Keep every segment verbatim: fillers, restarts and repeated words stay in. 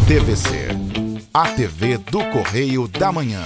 T V C, a T V do Correio da Manhã.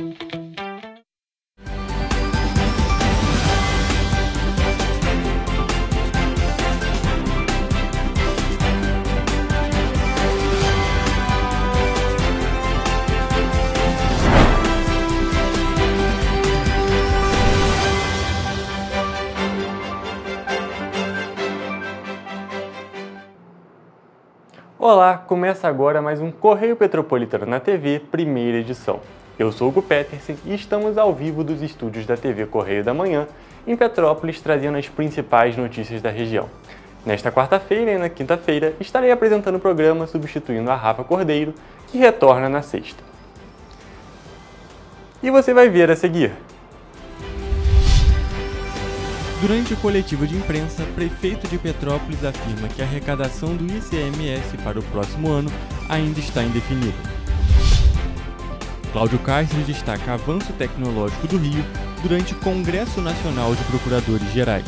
Olá, começa agora mais um Correio Petropolitano na T V, primeira edição. Eu sou Hugo Petersen e estamos ao vivo dos estúdios da T V Correio da Manhã, em Petrópolis, trazendo as principais notícias da região. Nesta quarta-feira e na quinta-feira, estarei apresentando o programa substituindo a Rafa Cordeiro, que retorna na sexta. E você vai ver a seguir. Durante o coletivo de imprensa, prefeito de Petrópolis afirma que a arrecadação do I C M S para o próximo ano ainda está indefinida. Cláudio Castro destaca avanço tecnológico do Rio durante Congresso Nacional de Procuradores Gerais.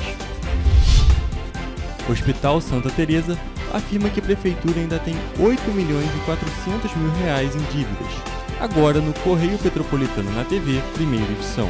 O Hospital Santa Teresa afirma que a prefeitura ainda tem oito milhões e quatrocentos mil reais em dívidas. Agora no Correio Petropolitano na T V, primeira edição.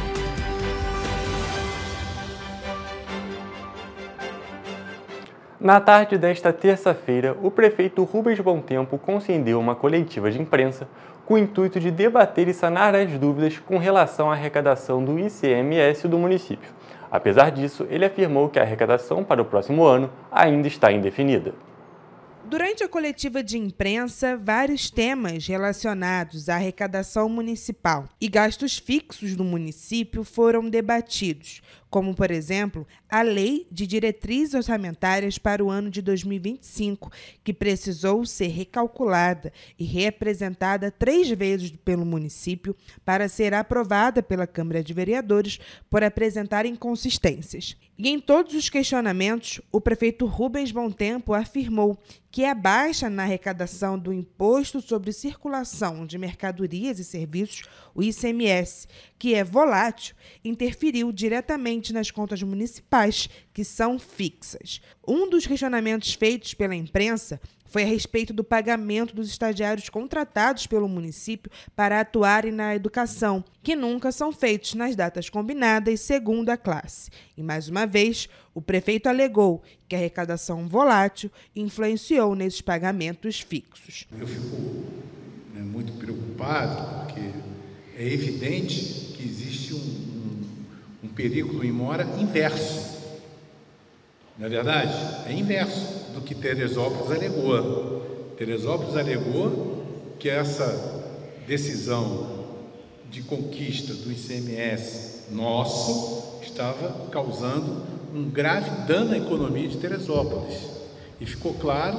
Na tarde desta terça-feira, o prefeito Rubens Bom Tempo concedeu uma coletiva de imprensa com o intuito de debater e sanar as dúvidas com relação à arrecadação do I C M S do município. Apesar disso, ele afirmou que a arrecadação para o próximo ano ainda está indefinida. Durante a coletiva de imprensa, vários temas relacionados à arrecadação municipal e gastos fixos do município foram debatidos, como, por exemplo, a Lei de Diretrizes Orçamentárias para o ano de dois mil e vinte e cinco, que precisou ser recalculada e reapresentada três vezes pelo município para ser aprovada pela Câmara de Vereadores por apresentar inconsistências. E em todos os questionamentos, o prefeito Rubens Bom Tempo afirmou que a baixa na arrecadação do Imposto sobre Circulação de Mercadorias e Serviços, o I C M S, que é volátil, interferiu diretamente nas contas municipais, que são fixas. Um dos questionamentos feitos pela imprensa foi a respeito do pagamento dos estagiários contratados pelo município para atuarem na educação, que nunca são feitos nas datas combinadas segundo a classe. E, mais uma vez, o prefeito alegou que a arrecadação volátil influenciou nesses pagamentos fixos. Eu fico né, muito preocupado, porque é evidente que existe um, um, um perigo em mora inverso. Na verdade, é inverso do que Teresópolis alegou. Teresópolis alegou que essa decisão de conquista do I C M S nosso estava causando um grave dano à economia de Teresópolis. E ficou claro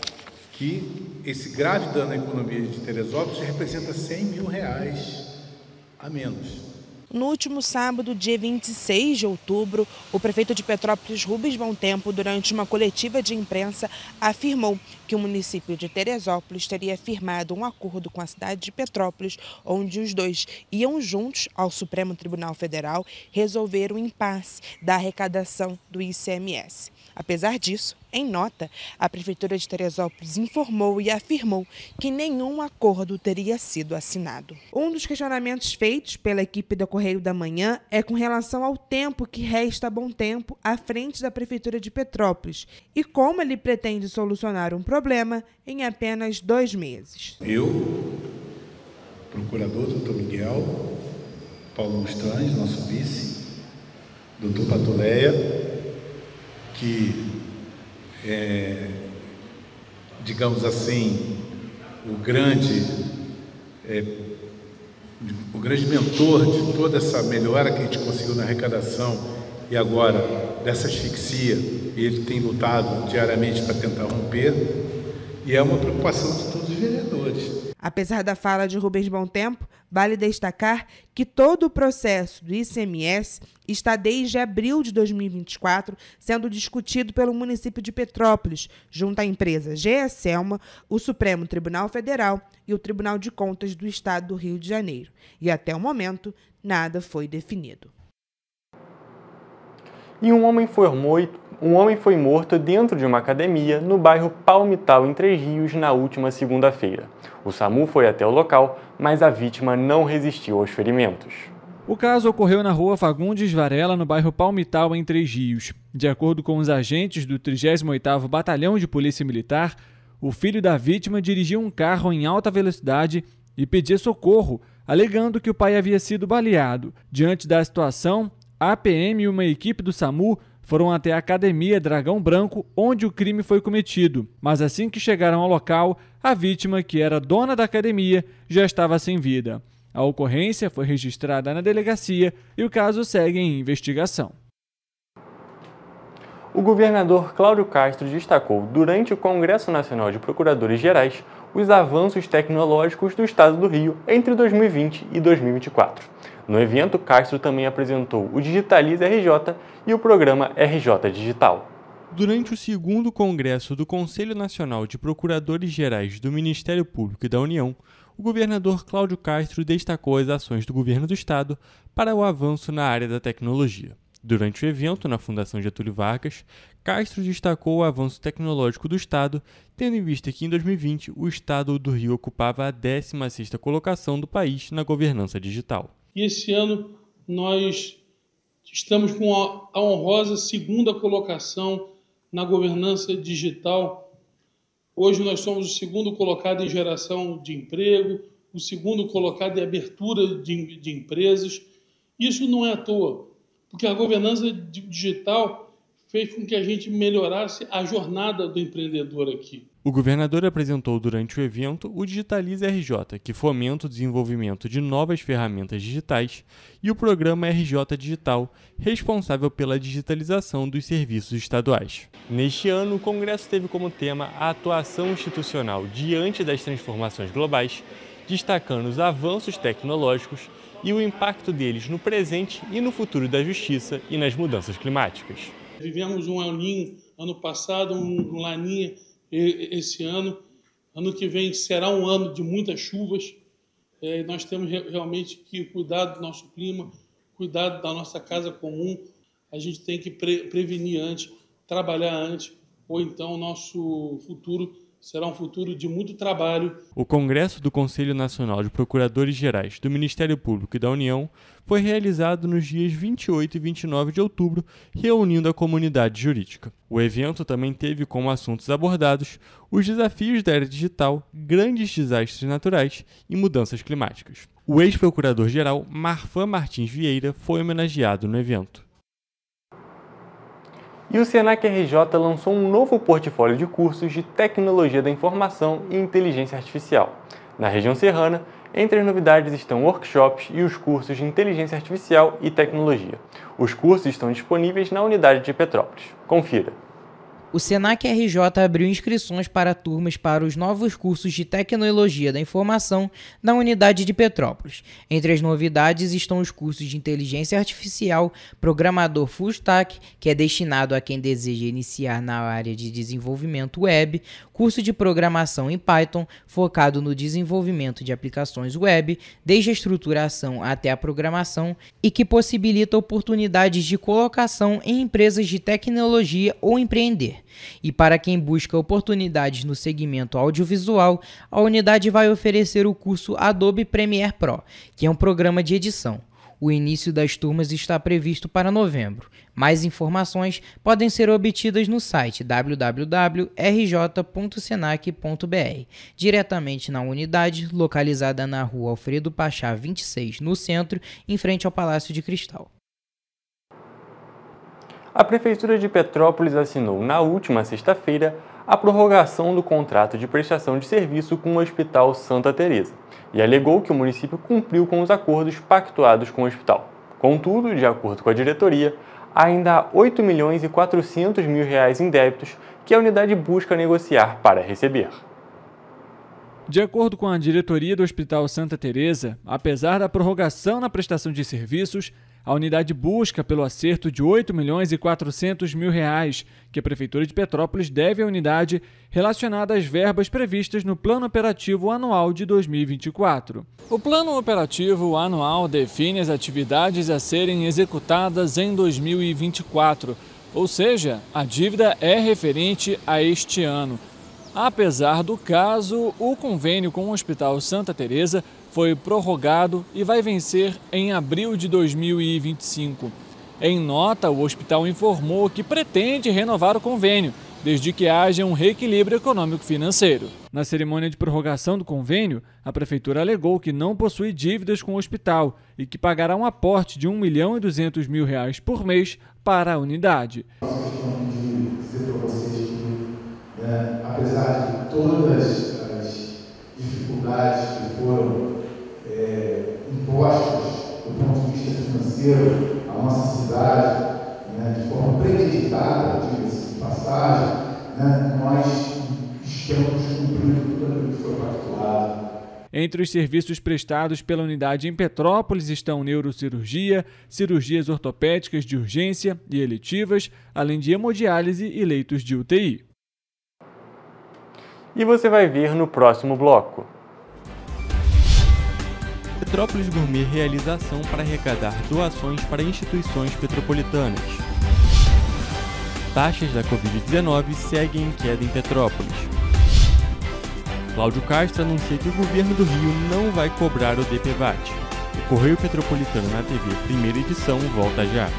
que esse grave dano à economia de Teresópolis representa cem mil reais a menos. No último sábado, dia vinte e seis de outubro, o prefeito de Petrópolis, Rubens Bom Tempo, durante uma coletiva de imprensa, afirmou que o município de Teresópolis teria firmado um acordo com a cidade de Petrópolis, onde os dois iam juntos ao Supremo Tribunal Federal resolver o impasse da arrecadação do I C M S. Apesar disso, em nota, a Prefeitura de Teresópolis informou e afirmou que nenhum acordo teria sido assinado. Um dos questionamentos feitos pela equipe do Correio da Manhã é com relação ao tempo que resta a Bom Tempo à frente da Prefeitura de Petrópolis e como ele pretende solucionar um problema em apenas dois meses. Eu, procurador doutor Miguel, Paulo Mustrange, nosso vice, doutor Patuleia, que é, digamos assim, o grande, é, o grande mentor de toda essa melhora que a gente conseguiu na arrecadação e agora dessa asfixia, ele tem lutado diariamente para tentar romper, e é uma preocupação de todos os vereadores. Apesar da fala de Rubens Bom Tempo, vale destacar que todo o processo do I C M S está desde abril de dois mil e vinte e quatro sendo discutido pelo município de Petrópolis, junto à empresa GESELMA, o Supremo Tribunal Federal e o Tribunal de Contas do Estado do Rio de Janeiro. E até o momento, nada foi definido. E um homem formou Um homem foi morto dentro de uma academia no bairro Palmital, em Três Rios, na última segunda-feira. O SAMU foi até o local, mas a vítima não resistiu aos ferimentos. O caso ocorreu na rua Fagundes Varela, no bairro Palmital, em Três Rios. De acordo com os agentes do trigésimo oitavo Batalhão de Polícia Militar, o filho da vítima dirigia um carro em alta velocidade e pedia socorro, alegando que o pai havia sido baleado. Diante da situação, a P M e uma equipe do SAMU foram até a Academia Dragão Branco, onde o crime foi cometido. Mas assim que chegaram ao local, a vítima, que era dona da academia, já estava sem vida. A ocorrência foi registrada na delegacia e o caso segue em investigação. O governador Cláudio Castro destacou durante o Congresso Nacional de Procuradores Gerais os avanços tecnológicos do Estado do Rio entre dois mil e vinte e dois mil e vinte e quatro. No evento, Castro também apresentou o Digitaliza R J e o programa R J Digital. Durante o segundo Congresso do Conselho Nacional de Procuradores Gerais do Ministério Público e da União, o governador Cláudio Castro destacou as ações do governo do Estado para o avanço na área da tecnologia. Durante o evento na Fundação Getúlio Vargas, Castro destacou o avanço tecnológico do Estado, tendo em vista que em dois mil e vinte o Estado do Rio ocupava a décima sexta colocação do país na governança digital. E esse ano nós estamos com a honrosa segunda colocação na governança digital. Hoje nós somos o segundo colocado em geração de emprego, o segundo colocado em abertura de, de empresas. Isso não é à toa, porque a governança digital fez com que a gente melhorasse a jornada do empreendedor aqui. O governador apresentou durante o evento o Digitaliza R J, que fomenta o desenvolvimento de novas ferramentas digitais, e o programa R J Digital, responsável pela digitalização dos serviços estaduais. Neste ano, o Congresso teve como tema a atuação institucional diante das transformações globais, destacando os avanços tecnológicos e o impacto deles no presente e no futuro da justiça e nas mudanças climáticas. Vivemos um El Niño ano passado, um Laninha esse ano. Ano que vem será um ano de muitas chuvas. É, nós temos realmente que cuidar do nosso clima, cuidar da nossa casa comum. A gente tem que pre prevenir antes, trabalhar antes, ou então o nosso futuro será um futuro de muito trabalho. O Congresso do Conselho Nacional de Procuradores Gerais do Ministério Público e da União foi realizado nos dias vinte e oito e vinte e nove de outubro, reunindo a comunidade jurídica. O evento também teve como assuntos abordados os desafios da era digital, grandes desastres naturais e mudanças climáticas. O ex-procurador-geral Marfan Martins Vieira foi homenageado no evento. E o Senac R J lançou um novo portfólio de cursos de Tecnologia da Informação e Inteligência Artificial. Na região serrana, entre as novidades estão workshops e os cursos de Inteligência Artificial e Tecnologia. Os cursos estão disponíveis na unidade de Petrópolis. Confira! O Senac R J abriu inscrições para turmas para os novos cursos de Tecnologia da Informação na unidade de Petrópolis. Entre as novidades estão os cursos de Inteligência Artificial, Programador Full Stack, que é destinado a quem deseja iniciar na área de desenvolvimento web, curso de Programação em Python, focado no desenvolvimento de aplicações web, desde a estruturação até a programação, e que possibilita oportunidades de colocação em empresas de tecnologia ou empreender. E para quem busca oportunidades no segmento audiovisual, a unidade vai oferecer o curso Adobe Premiere Pro, que é um programa de edição. O início das turmas está previsto para novembro. Mais informações podem ser obtidas no site w w w ponto r j ponto senac ponto b r, diretamente na unidade, localizada na rua Alfredo Pachá vinte e seis, no centro, em frente ao Palácio de Cristal. A Prefeitura de Petrópolis assinou na última sexta-feira a prorrogação do contrato de prestação de serviço com o Hospital Santa Teresa e alegou que o município cumpriu com os acordos pactuados com o hospital. Contudo, de acordo com a diretoria, ainda há oito milhões e quatrocentos mil reais em débitos que a unidade busca negociar para receber. De acordo com a diretoria do Hospital Santa Teresa, apesar da prorrogação na prestação de serviços, a unidade busca pelo acerto de oito milhões e quatrocentos mil reais que a Prefeitura de Petrópolis deve à unidade relacionada às verbas previstas no Plano Operativo Anual de dois mil e vinte e quatro. O Plano Operativo Anual define as atividades a serem executadas em dois mil e vinte e quatro, ou seja, a dívida é referente a este ano. Apesar do caso, o convênio com o Hospital Santa Teresa foi prorrogado e vai vencer em abril de dois mil e vinte e cinco. Em nota, o hospital informou que pretende renovar o convênio, desde que haja um reequilíbrio econômico-financeiro. Na cerimônia de prorrogação do convênio, a prefeitura alegou que não possui dívidas com o hospital e que pagará um aporte de um milhão e duzentos mil reais por mês para a unidade. É, apesar de todas as dificuldades que foram é, impostas do ponto de vista financeiro à nossa cidade, né, de forma premeditada, diga-se de passagem, né, nós estamos cumprindo tudo aquilo que foi pactuado. Entre os serviços prestados pela unidade em Petrópolis estão neurocirurgia, cirurgias ortopédicas de urgência e eletivas, além de hemodiálise e leitos de U T I. E você vai ver no próximo bloco. Petrópolis Gourmet realiza ação para arrecadar doações para instituições petropolitanas. Taxas da covid dezenove seguem em queda em Petrópolis. Cláudio Castro anuncia que o governo do Rio não vai cobrar o D P V A T. O Correio Petropolitano na T V, primeira edição, volta já.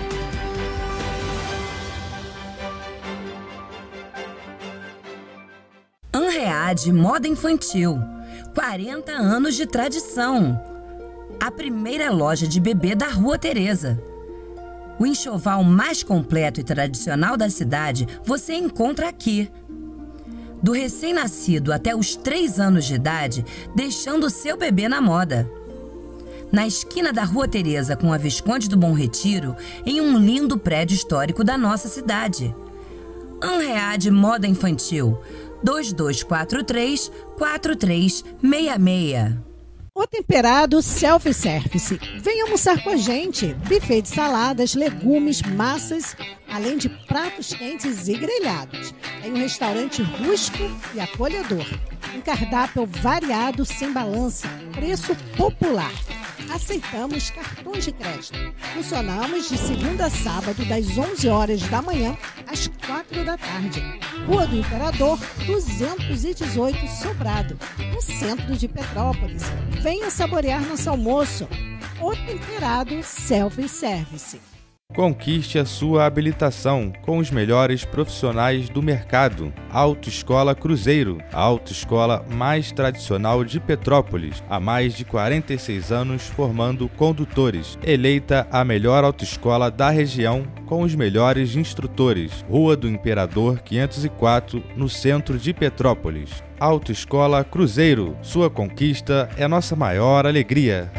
Anread Moda Infantil, quarenta anos de tradição. A primeira loja de bebê da Rua Teresa. O enxoval mais completo e tradicional da cidade você encontra aqui. Do recém-nascido até os três anos de idade, deixando o seu bebê na moda. Na esquina da Rua Teresa com a Visconde do Bom Retiro, em um lindo prédio histórico da nossa cidade. Anread Moda Infantil, dois dois quatro três, quatro três seis seis. O Temperado Self-Service. Venha almoçar com a gente. Buffet de saladas, legumes, massas, além de pratos quentes e grelhados. Em um restaurante rústico e acolhedor. Um cardápio variado sem balança. Preço popular. Aceitamos cartões de crédito. Funcionamos de segunda a sábado, das onze horas da manhã às quatro da tarde. Rua do Imperador, duzentos e dezoito, Sobrado, no centro de Petrópolis. Venha saborear nosso almoço. O Temperado Self-Service. Conquiste a sua habilitação com os melhores profissionais do mercado. Autoescola Cruzeiro, a autoescola mais tradicional de Petrópolis, há mais de quarenta e seis anos formando condutores. Eleita a melhor autoescola da região com os melhores instrutores. Rua do Imperador quinhentos e quatro, no centro de Petrópolis. Autoescola Cruzeiro, sua conquista é nossa maior alegria.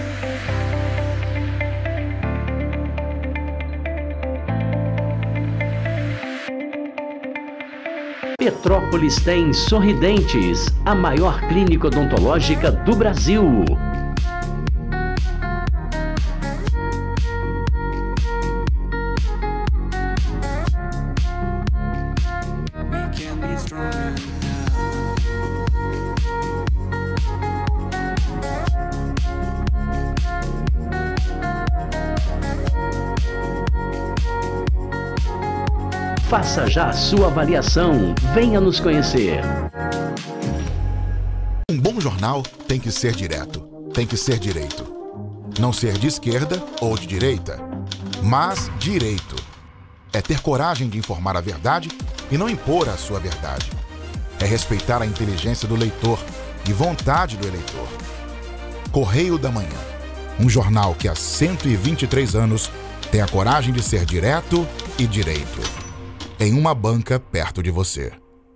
Petrópolis tem Sorridentes, a maior clínica odontológica do Brasil. Faça já a sua avaliação. Venha nos conhecer. Um bom jornal tem que ser direto, tem que ser direito. Não ser de esquerda ou de direita, mas direito. É ter coragem de informar a verdade e não impor a sua verdade. É respeitar a inteligência do leitor e vontade do eleitor. Correio da Manhã, um jornal que há cento e vinte e três anos tem a coragem de ser direto e direito. Em uma banca perto de você.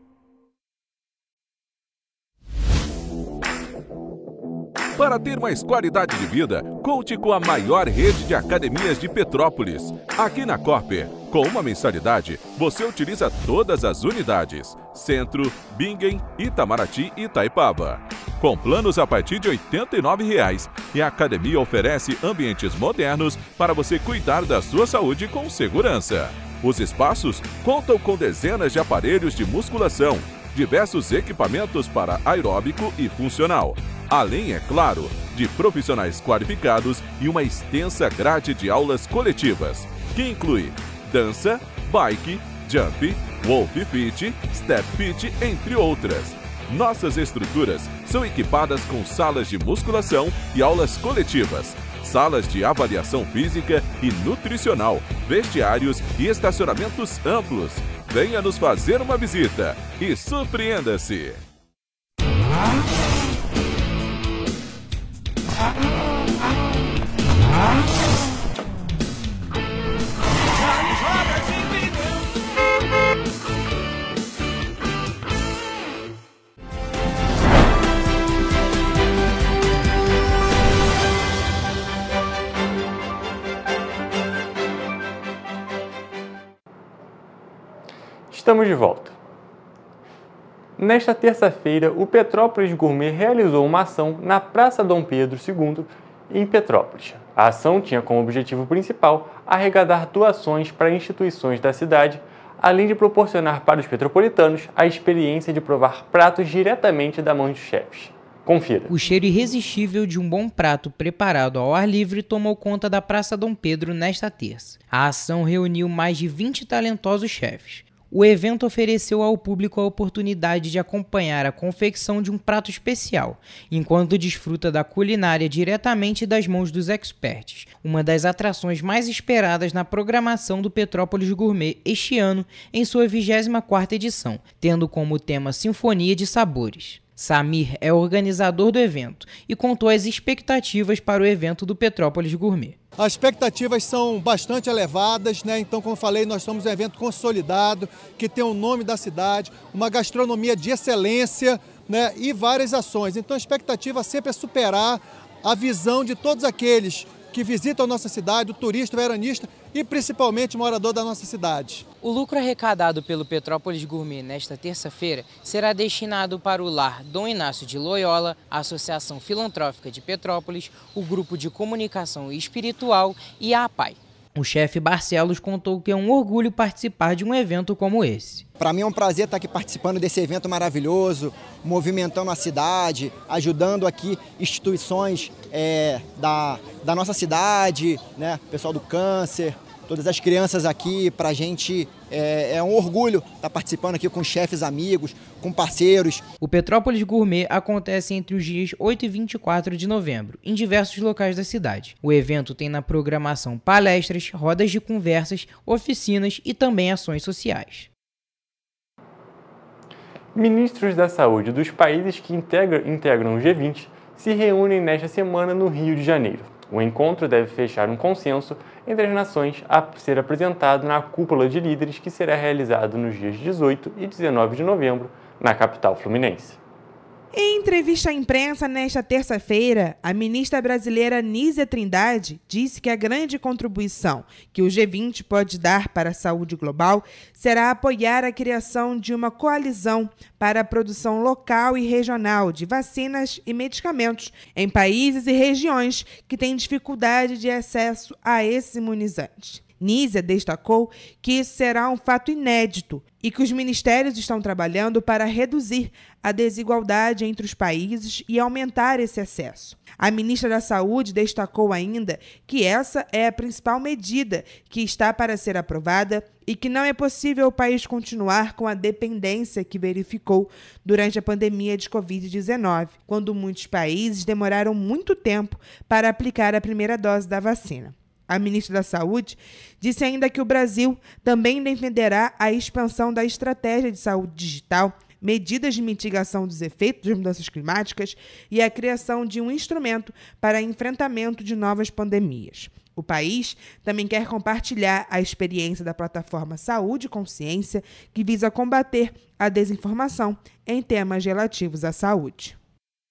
Para ter mais qualidade de vida, conte com a maior rede de academias de Petrópolis. Aqui na Corper, com uma mensalidade, você utiliza todas as unidades: Centro, Bingen, Itamaraty e Itaipava. Com planos a partir de oitenta e nove reais, e a academia oferece ambientes modernos para você cuidar da sua saúde com segurança. Os espaços contam com dezenas de aparelhos de musculação, diversos equipamentos para aeróbico e funcional, além, é claro, de profissionais qualificados e uma extensa grade de aulas coletivas, que inclui dança, bike, jump, wolf fit, step fit, entre outras. Nossas estruturas são equipadas com salas de musculação e aulas coletivas, salas de avaliação física e nutricional, vestiários e estacionamentos amplos. Venha nos fazer uma visita e surpreenda-se! Estamos de volta. Nesta terça-feira, o Petrópolis Gourmet realizou uma ação na Praça Dom Pedro segundo, em Petrópolis. A ação tinha como objetivo principal arrecadar doações para instituições da cidade, além de proporcionar para os petropolitanos a experiência de provar pratos diretamente da mão dos chefes. Confira. O cheiro irresistível de um bom prato preparado ao ar livre tomou conta da Praça Dom Pedro nesta terça. A ação reuniu mais de vinte talentosos chefes. O evento ofereceu ao público a oportunidade de acompanhar a confecção de um prato especial, enquanto desfruta da culinária diretamente das mãos dos experts, uma das atrações mais esperadas na programação do Petrópolis Gourmet este ano, em sua vigésima quarta edição, tendo como tema Sinfonia de Sabores. Samir é organizador do evento e contou as expectativas para o evento do Petrópolis Gourmet. As expectativas são bastante elevadas, né? Então, como eu falei, nós somos um evento consolidado, que tem o nome da cidade, uma gastronomia de excelência, né? E várias ações. Então, a expectativa sempre é superar a visão de todos aqueles que visitam a nossa cidade, o turista, o veranista e principalmente o morador da nossa cidade. O lucro arrecadado pelo Petrópolis Gourmet nesta terça-feira será destinado para o Lar Dom Inácio de Loyola, a Associação Filantrópica de Petrópolis, o Grupo de Comunicação Espiritual e a APAI. O chefe Barcelos contou que é um orgulho participar de um evento como esse. Para mim é um prazer estar aqui participando desse evento maravilhoso, movimentando a cidade, ajudando aqui instituições é, da, da nossa cidade, né? Pessoal do câncer, todas as crianças aqui. Para a gente é, é um orgulho estar participando aqui com chefes amigos, com parceiros. O Petrópolis Gourmet acontece entre os dias oito e vinte e quatro de novembro, em diversos locais da cidade. O evento tem na programação palestras, rodas de conversas, oficinas e também ações sociais. Ministros da saúde dos países que integram, integram o G vinte se reúnem nesta semana no Rio de Janeiro. O encontro deve fechar um consenso entre as nações a ser apresentado na cúpula de líderes que será realizado nos dias dezoito e dezenove de novembro, na capital fluminense. Em entrevista à imprensa nesta terça-feira, a ministra brasileira Nízia Trindade disse que a grande contribuição que o G vinte pode dar para a saúde global será apoiar a criação de uma coalizão para a produção local e regional de vacinas e medicamentos em países e regiões que têm dificuldade de acesso a esses imunizantes. Nízia destacou que isso será um fato inédito e que os ministérios estão trabalhando para reduzir a desigualdade entre os países e aumentar esse acesso. A ministra da Saúde destacou ainda que essa é a principal medida que está para ser aprovada e que não é possível o país continuar com a dependência que verificou durante a pandemia de covid dezenove, quando muitos países demoraram muito tempo para aplicar a primeira dose da vacina. A ministra da Saúde disse ainda que o Brasil também defenderá a expansão da estratégia de saúde digital, medidas de mitigação dos efeitos das mudanças climáticas e a criação de um instrumento para enfrentamento de novas pandemias. O país também quer compartilhar a experiência da plataforma Saúde e Consciência, que visa combater a desinformação em temas relativos à saúde.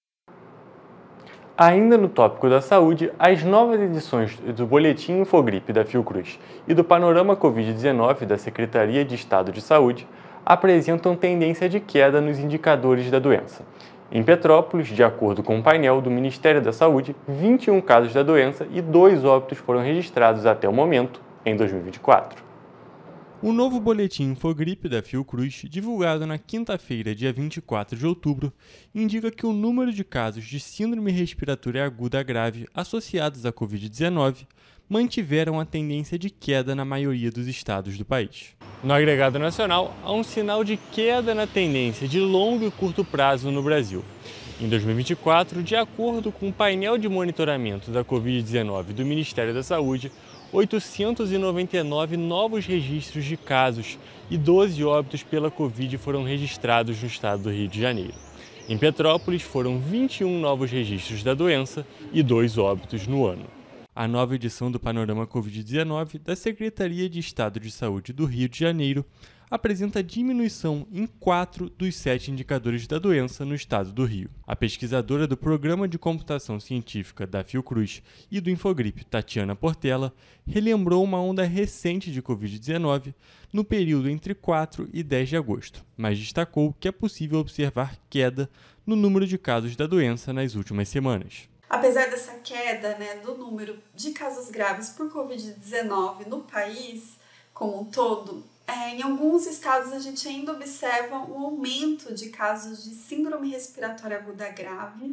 Ainda no tópico da saúde, as novas edições do Boletim Infogripe da Fiocruz e do Panorama covid dezenove da Secretaria de Estado de Saúde apresentam tendência de queda nos indicadores da doença. Em Petrópolis, de acordo com o painel do Ministério da Saúde, vinte e um casos da doença e dois óbitos foram registrados até o momento, em dois mil e vinte e quatro. O novo boletim Infogripe da Fiocruz, divulgado na quinta-feira, dia vinte e quatro de outubro, indica que o número de casos de síndrome respiratória aguda grave associados à covid dezenove mantiveram a tendência de queda na maioria dos estados do país. No agregado nacional, há um sinal de queda na tendência de longo e curto prazo no Brasil. Em dois mil e vinte e quatro, de acordo com o painel de monitoramento da covid dezenove do Ministério da Saúde, oitocentos e noventa e nove novos registros de casos e doze óbitos pela Covid foram registrados no estado do Rio de Janeiro. Em Petrópolis, foram vinte e um novos registros da doença e dois óbitos no ano. A nova edição do Panorama covid dezenove da Secretaria de Estado de Saúde do Rio de Janeiro apresenta diminuição em quatro dos sete indicadores da doença no estado do Rio. A pesquisadora do Programa de Computação Científica da Fiocruz e do Infogripe, Tatiana Portela, relembrou uma onda recente de covid dezenove no período entre quatro e dez de agosto, mas destacou que é possível observar queda no número de casos da doença nas últimas semanas. Apesar dessa queda, né, do número de casos graves por covid dezenove no país como um todo, É, em alguns estados a gente ainda observa um aumento de casos de síndrome respiratória aguda grave,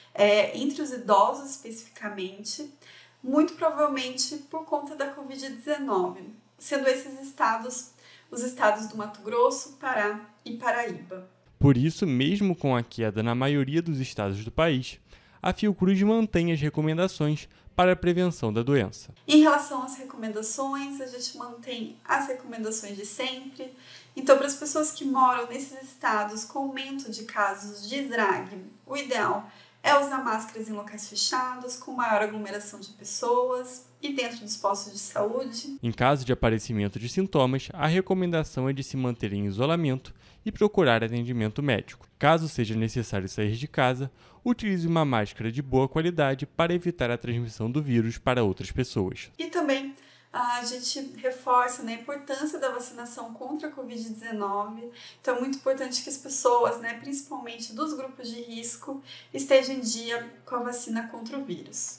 é, entre os idosos especificamente, muito provavelmente por conta da covid dezenove, sendo esses estados os estados do Mato Grosso, Pará e Paraíba. Por isso, mesmo com a queda na maioria dos estados do país, a Fiocruz mantém as recomendações para a prevenção da doença. Em relação às recomendações, a gente mantém as recomendações de sempre. Então, para as pessoas que moram nesses estados com aumento de casos de S R A G, o ideal é usar máscaras em locais fechados, com maior aglomeração de pessoas e dentro dos postos de saúde. Em caso de aparecimento de sintomas, a recomendação é de se manter em isolamento e procurar atendimento médico. Caso seja necessário sair de casa, utilize uma máscara de boa qualidade para evitar a transmissão do vírus para outras pessoas. E também a gente reforça, né, a importância da vacinação contra a covid dezenove. Então é muito importante que as pessoas, né, principalmente dos grupos de risco, estejam em dia com a vacina contra o vírus.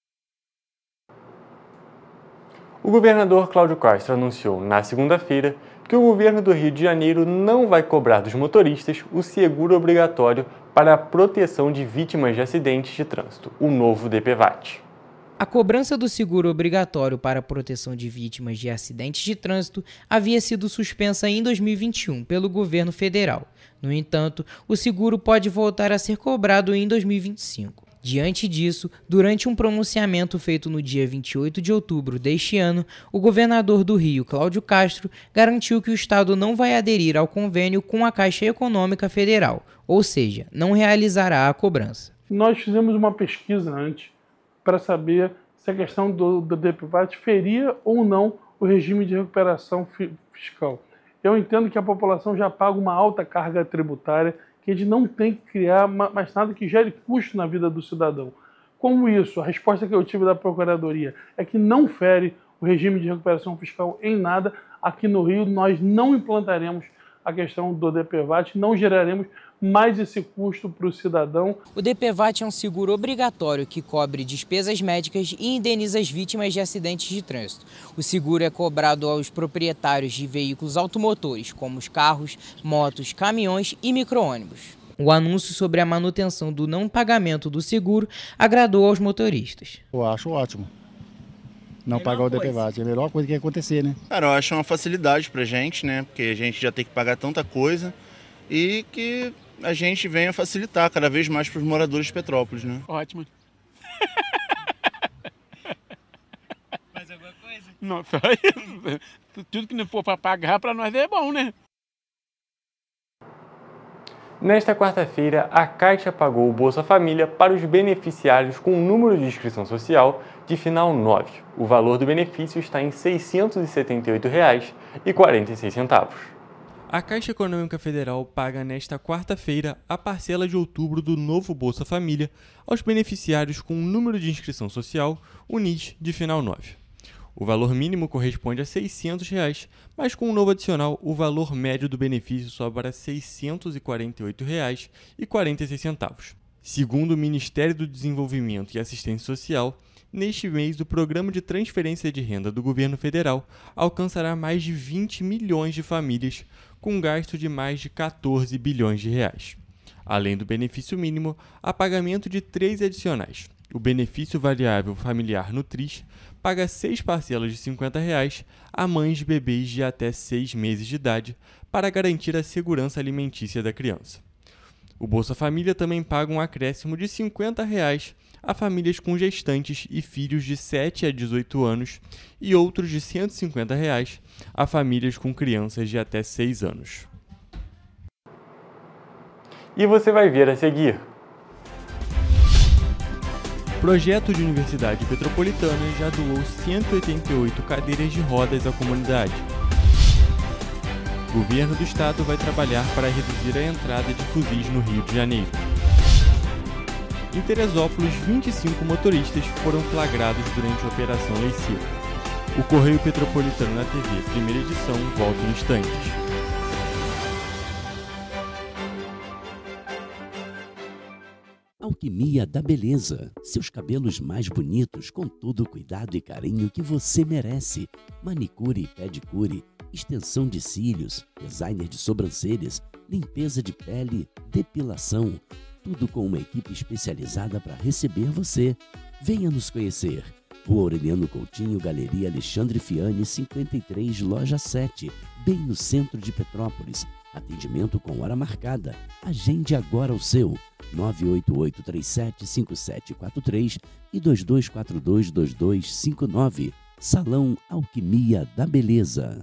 O governador Cláudio Castro anunciou na segunda-feira que o governo do Rio de Janeiro não vai cobrar dos motoristas o seguro obrigatório para a proteção de vítimas de acidentes de trânsito, o novo D P V A T. A cobrança do seguro obrigatório para a proteção de vítimas de acidentes de trânsito havia sido suspensa em dois mil e vinte e um pelo governo federal. No entanto, o seguro pode voltar a ser cobrado em dois mil e vinte e cinco. Diante disso, durante um pronunciamento feito no dia vinte e oito de outubro deste ano, o governador do Rio, Cláudio Castro, garantiu que o estado não vai aderir ao convênio com a Caixa Econômica Federal, ou seja, não realizará a cobrança. Nós fizemos uma pesquisa antes para saber se a questão do, do D P V A T feria ou não o regime de recuperação fi- fiscal. Eu entendo que a população já paga uma alta carga tributária, que a gente não tem que criar mais nada que gere custo na vida do cidadão. Como isso? A resposta que eu tive da Procuradoria é que não fere o regime de recuperação fiscal em nada. Aqui no Rio nós não implantaremos a questão do D P V A T, não geraremos mais esse custo para o cidadão. O D P V A T é um seguro obrigatório que cobre despesas médicas e indeniza as vítimas de acidentes de trânsito. O seguro é cobrado aos proprietários de veículos automotores, como os carros, motos, caminhões e micro-ônibus. O anúncio sobre a manutenção do não pagamento do seguro agradou aos motoristas. Eu acho ótimo. Não pagar o D P V A T é a melhor coisa que ia acontecer, né? Cara, eu acho uma facilidade pra gente, né? Porque a gente já tem que pagar tanta coisa e que a gente venha facilitar cada vez mais para os moradores de Petrópolis, né? Ótimo. Mais alguma coisa? Não, só isso. Tudo que não for para pagar, para nós é bom, né? Nesta quarta-feira, a Caixa pagou o Bolsa Família para os beneficiários com o número de inscrição social de final nove. O valor do benefício está em seiscentos e setenta e oito reais e quarenta e seis centavos. A Caixa Econômica Federal paga nesta quarta-feira a parcela de outubro do novo Bolsa Família aos beneficiários com o número de inscrição social, o N I S, de final nove. O valor mínimo corresponde a seiscentos reais, mas com o novo adicional, o valor médio do benefício sobe para seiscentos e quarenta e oito reais e quarenta e seis centavos. Segundo o Ministério do Desenvolvimento e Assistência Social, neste mês o Programa de Transferência de Renda do Governo Federal alcançará mais de vinte milhões de famílias, com um gasto de mais de quatorze bilhões de reais. Além do benefício mínimo, há pagamento de três adicionais. O benefício variável familiar Nutris paga seis parcelas de cinquenta reais a mães de bebês de até seis meses de idade para garantir a segurança alimentícia da criança. O Bolsa Família também paga um acréscimo de cinquenta reais a famílias com gestantes e filhos de sete a dezoito anos e outros de cento e cinquenta reais a famílias com crianças de até seis anos. E você vai ver a seguir. Projeto de Universidade Petropolitana já doou cento e oitenta e oito cadeiras de rodas à comunidade. O governo do estado vai trabalhar para reduzir a entrada de fuzis no Rio de Janeiro. Em Teresópolis, vinte e cinco motoristas foram flagrados durante a Operação Lei Seca. O Correio Petropolitano na T V, primeira edição, volta em instantes. Alquimia da Beleza. Seus cabelos mais bonitos com todo o cuidado e carinho que você merece. Manicure e pedicure, extensão de cílios, designer de sobrancelhas, limpeza de pele, depilação. Tudo com uma equipe especializada para receber você. Venha nos conhecer. Rua Aureliano Coutinho, Galeria Alexandre Fiani, cinquenta e três, Loja sete, bem no centro de Petrópolis. Atendimento com hora marcada. Agende agora o seu. nove oito oito três sete cinco sete quatro três e dois dois quatro dois dois dois cinco nove. Salão Alquimia da Beleza.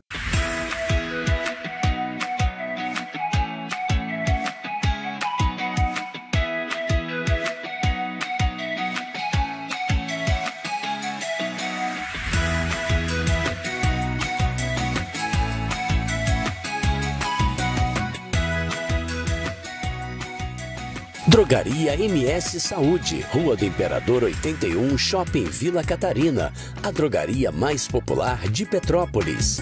Drogaria M S Saúde, Rua do Imperador oitenta e um, Shopping Vila Catarina, a drogaria mais popular de Petrópolis.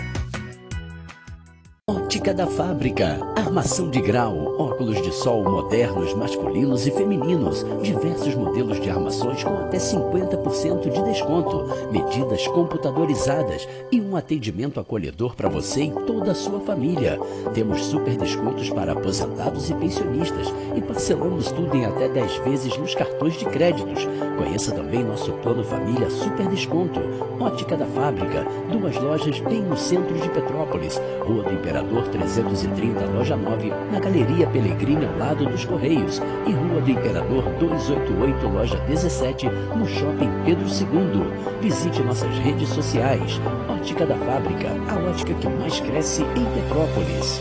Ótica da Fábrica, armação de grau, óculos de sol modernos, masculinos e femininos, diversos modelos de armações com até cinquenta por cento de desconto, medidas computadorizadas e um atendimento acolhedor para você e toda a sua família. Temos super descontos para aposentados e pensionistas e parcelamos tudo em até dez vezes nos cartões de créditos. Conheça também nosso plano família super desconto. Ótica da Fábrica, duas lojas bem no centro de Petrópolis, Rua do Imperador trezentos e trinta, Loja nove, na Galeria Pelegrini, ao lado dos Correios, e Rua do Imperador duzentos e oitenta e oito, Loja dezessete, no Shopping Pedro segundo. Visite nossas redes sociais. Ótica da Fábrica, a ótica que mais cresce em Petrópolis.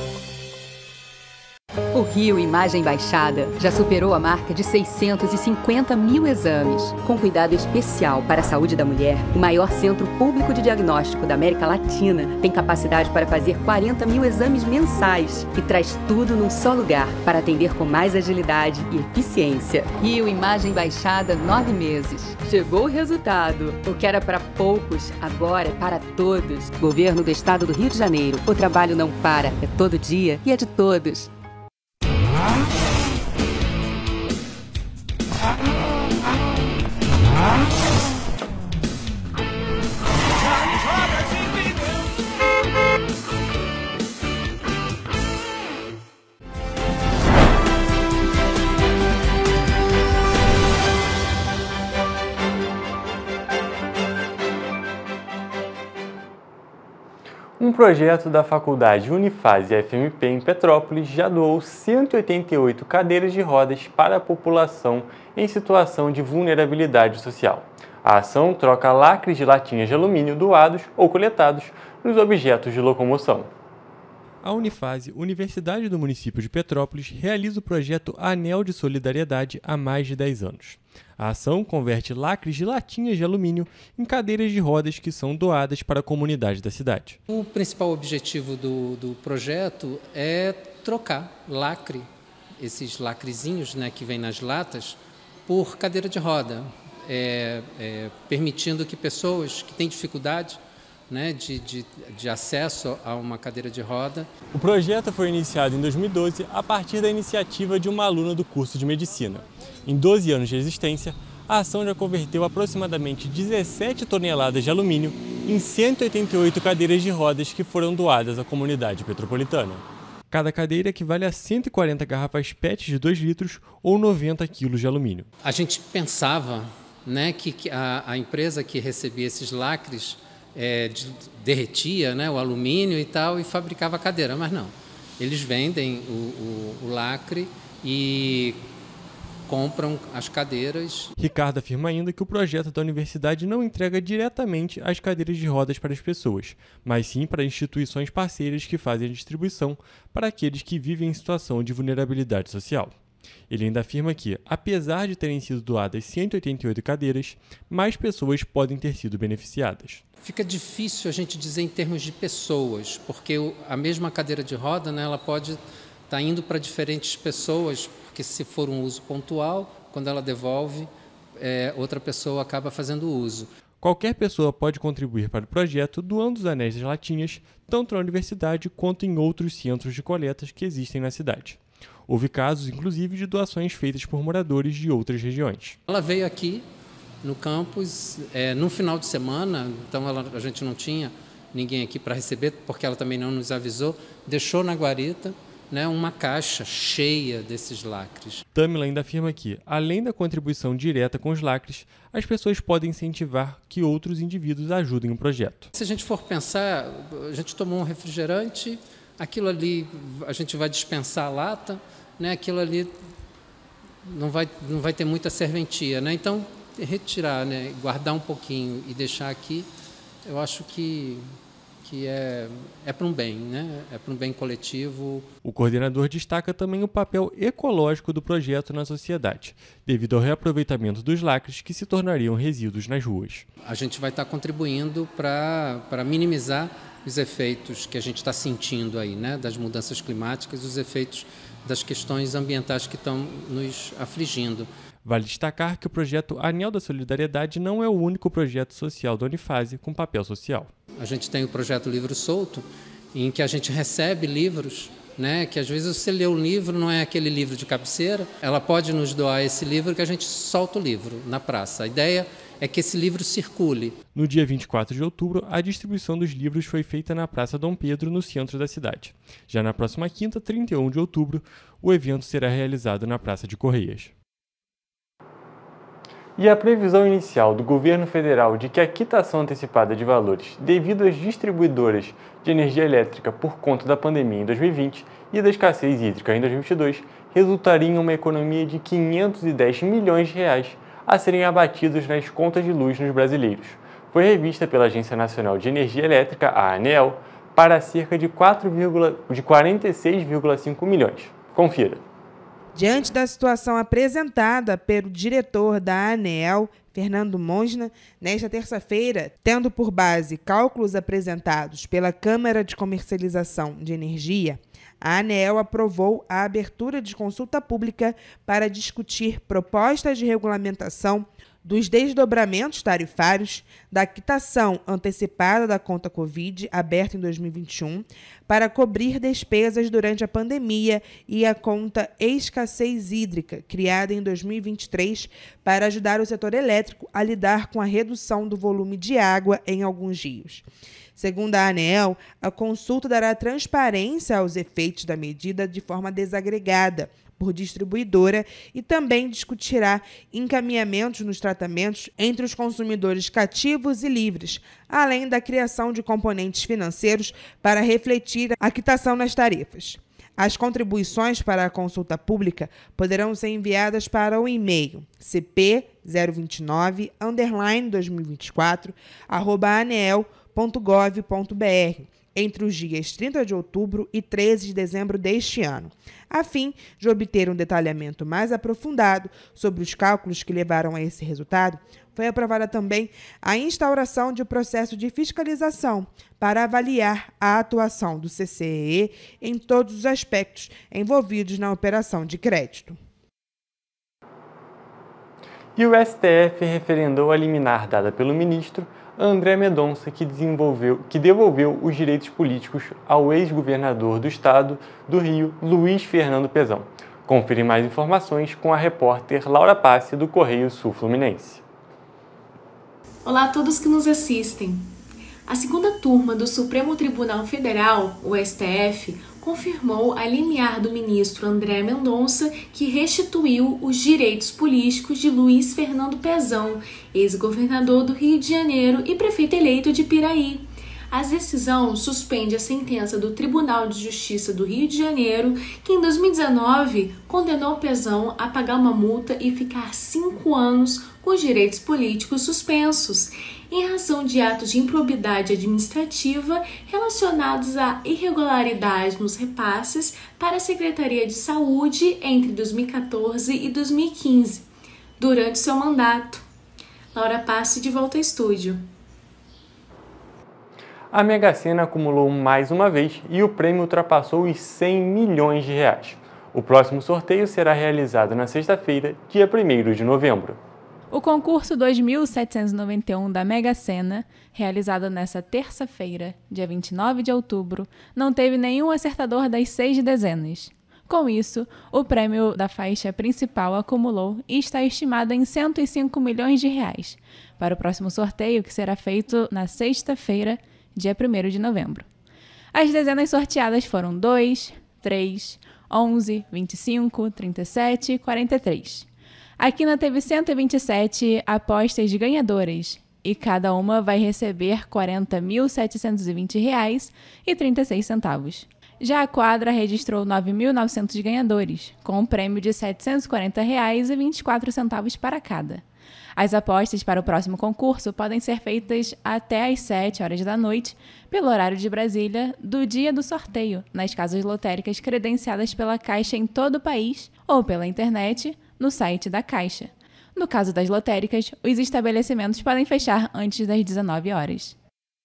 O Rio Imagem Baixada já superou a marca de seiscentos e cinquenta mil exames. Com cuidado especial para a saúde da mulher, o maior centro público de diagnóstico da América Latina tem capacidade para fazer quarenta mil exames mensais e traz tudo num só lugar para atender com mais agilidade e eficiência. Rio Imagem Baixada, nove meses. Chegou o resultado. O que era para poucos, agora é para todos. Governo do Estado do Rio de Janeiro. O trabalho não para, é todo dia e é de todos. Um projeto da Faculdade Unifase F M P em Petrópolis já doou cento e oitenta e oito cadeiras de rodas para a população em situação de vulnerabilidade social. A ação troca lacres de latinhas de alumínio doados ou coletados nos objetos de locomoção. A Unifase, Universidade do Município de Petrópolis, realiza o projeto Anel de Solidariedade há mais de dez anos. A ação converte lacres de latinhas de alumínio em cadeiras de rodas que são doadas para a comunidade da cidade. O principal objetivo do, do projeto é trocar lacre, esses lacrezinhos, né, que vêm nas latas, por cadeira de roda, é, é, permitindo que pessoas que têm dificuldade, né, de, de, de acesso a uma cadeira de roda. O projeto foi iniciado em dois mil e doze a partir da iniciativa de uma aluna do curso de Medicina. Em doze anos de existência, a ação já converteu aproximadamente dezessete toneladas de alumínio em cento e oitenta e oito cadeiras de rodas que foram doadas à comunidade petropolitana. Cada cadeira equivale a cento e quarenta garrafas P E T de dois litros ou noventa quilos de alumínio. A gente pensava, né, que a, a empresa que recebia esses lacres é, de, derretia, né, o alumínio e tal e fabricava a cadeira, mas não. Eles vendem o, o, o lacre e compram as cadeiras. Ricardo afirma ainda que o projeto da universidade não entrega diretamente as cadeiras de rodas para as pessoas, mas sim para instituições parceiras que fazem a distribuição para aqueles que vivem em situação de vulnerabilidade social. Ele ainda afirma que, apesar de terem sido doadas cento e oitenta e oito cadeiras, mais pessoas podem ter sido beneficiadas. Fica difícil a gente dizer em termos de pessoas, porque a mesma cadeira de roda, né, ela pode estar indo para diferentes pessoas, porque se for um uso pontual, quando ela devolve, é, outra pessoa acaba fazendo uso. Qualquer pessoa pode contribuir para o projeto doando os anéis das latinhas, tanto na universidade quanto em outros centros de coletas que existem na cidade. Houve casos, inclusive, de doações feitas por moradores de outras regiões. Ela veio aqui no campus é, no final de semana, então ela, a gente não tinha ninguém aqui para receber, porque ela também não nos avisou, deixou na guarita, né, uma caixa cheia desses lacres. Tamila ainda afirma que, além da contribuição direta com os lacres, as pessoas podem incentivar que outros indivíduos ajudem o projeto. Se a gente for pensar, a gente tomou um refrigerante, aquilo ali a gente vai dispensar a lata, né, aquilo ali não vai, não vai ter muita serventia, né? Então, retirar, né, guardar um pouquinho e deixar aqui, eu acho que que é, é para um bem, né? É para um bem coletivo. O coordenador destaca também o papel ecológico do projeto na sociedade, devido ao reaproveitamento dos lacres que se tornariam resíduos nas ruas. A gente vai estar contribuindo para para minimizar os efeitos que a gente está sentindo aí, né? Das mudanças climáticas, os efeitos das questões ambientais que estão nos afligindo. Vale destacar que o projeto Anel da Solidariedade não é o único projeto social da Unifase com papel social. A gente tem o projeto Livro Solto, em que a gente recebe livros, né, que às vezes você lê o livro, não é aquele livro de cabeceira, ela pode nos doar esse livro que a gente solta o livro na praça. A ideia é que esse livro circule. No dia vinte e quatro de outubro, a distribuição dos livros foi feita na Praça Dom Pedro, no centro da cidade. Já na próxima quinta, trinta e um de outubro, o evento será realizado na Praça de Correias. E a previsão inicial do governo federal de que a quitação antecipada de valores devido às distribuidoras de energia elétrica por conta da pandemia em dois mil e vinte e da escassez hídrica em dois mil e vinte e dois resultaria em uma economia de quinhentos e dez milhões de reais a serem abatidos nas contas de luz nos brasileiros. Foi revista pela Agência Nacional de Energia Elétrica, a ANEEL, para cerca de, de quarenta e seis vírgula cinco milhões. Confira. Diante da situação apresentada pelo diretor da ANEEL, Fernando Monsna, nesta terça-feira, tendo por base cálculos apresentados pela Câmara de Comercialização de Energia, a ANEEL aprovou a abertura de consulta pública para discutir propostas de regulamentação dos desdobramentos tarifários da quitação antecipada da conta Covid, aberta em dois mil e vinte e um, para cobrir despesas durante a pandemia, e a conta escassez hídrica, criada em dois mil e vinte e três para ajudar o setor elétrico a lidar com a redução do volume de água em alguns rios. Segundo a ANEEL, a consulta dará transparência aos efeitos da medida de forma desagregada por distribuidora e também discutirá encaminhamentos nos tratamentos entre os consumidores cativos e livres, além da criação de componentes financeiros para refletir a quitação nas tarifas. As contribuições para a consulta pública poderão ser enviadas para o e-mail c p zero vinte e nove underline dois mil e vinte e quatro arroba aneel ponto gov ponto br entre os dias trinta de outubro e treze de dezembro deste ano, a fim de obter um detalhamento mais aprofundado sobre os cálculos que levaram a esse resultado. Foi aprovada também a instauração de um processo de fiscalização para avaliar a atuação do C C E E em todos os aspectos envolvidos na operação de crédito. E o S T F referendou a liminar dada pelo ministro André Mendonça, que, desenvolveu, que devolveu os direitos políticos ao ex-governador do estado do Rio, Luiz Fernando Pezão. Confira mais informações com a repórter Laura Passi, do Correio Sul Fluminense. Olá a todos que nos assistem. A segunda turma do Supremo Tribunal Federal, o S T F, confirmou a liminar do ministro André Mendonça, que restituiu os direitos políticos de Luiz Fernando Pezão, ex-governador do Rio de Janeiro e prefeito eleito de Piraí. A decisão suspende a sentença do Tribunal de Justiça do Rio de Janeiro, que em dois mil e dezenove condenou Pezão a pagar uma multa e ficar cinco anos com os direitos políticos suspensos, em razão de atos de improbidade administrativa relacionados a irregularidades nos repasses para a Secretaria de Saúde entre dois mil e quatorze e dois mil e quinze, durante seu mandato. Laura Passi, de volta ao estúdio. A Mega Sena acumulou mais uma vez e o prêmio ultrapassou os cem milhões de reais. O próximo sorteio será realizado na sexta-feira, dia primeiro de novembro. O concurso dois mil setecentos e noventa e um da Mega Sena, realizado nesta terça-feira, dia vinte e nove de outubro, não teve nenhum acertador das seis dezenas. Com isso, o prêmio da faixa principal acumulou e está estimado em cento e cinco milhões de reais, para o próximo sorteio, que será feito na sexta-feira, dia primeiro de novembro. As dezenas sorteadas foram dois, três, onze, vinte e cinco, trinta e sete e quarenta e três. A quina teve cento e vinte e sete apostas ganhadoras e cada uma vai receber quarenta mil setecentos e vinte reais e trinta e seis centavos. Já a quadra registrou nove mil e novecentos ganhadores, com um prêmio de setecentos e quarenta reais e vinte e quatro centavos para cada. As apostas para o próximo concurso podem ser feitas até às sete horas da noite, pelo horário de Brasília, do dia do sorteio, nas casas lotéricas credenciadas pela Caixa em todo o país ou pela internet, no site da Caixa. No caso das lotéricas, os estabelecimentos podem fechar antes das dezenove horas.